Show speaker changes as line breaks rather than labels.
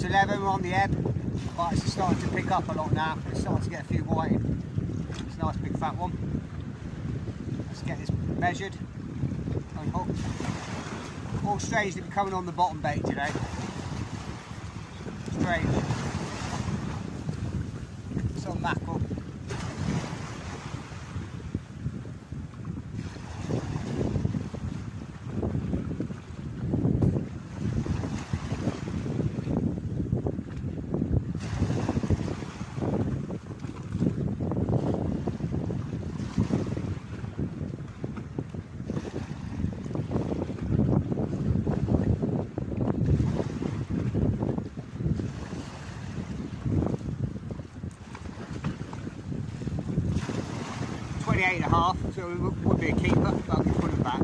to 11, we're on the ebb, but it's starting to pick up a lot now. It's starting to get a few whiting. It's a nice big fat one. Let's get this measured, unhooked. All strays that be coming on the bottom bait today. Strange. Some mackerel. .28.5, so it would be a keeper, but I'll put him back.